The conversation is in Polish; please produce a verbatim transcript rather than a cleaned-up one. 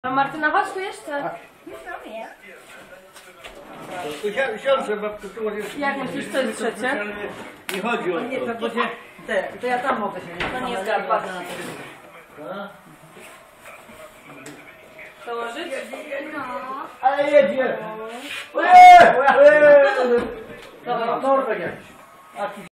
A Martyna, chodź tu jeszcze. Siądź, babko, tu możesz... Jak myślisz, co jest trzecie? Nie chodzi o to. Nie, to będzie... Te, to ja tam mogę się nie... To nie zgadła. Dołożyć? Ale jedzie! Eee! Eee! Dobra. Norweg jakiś. A tu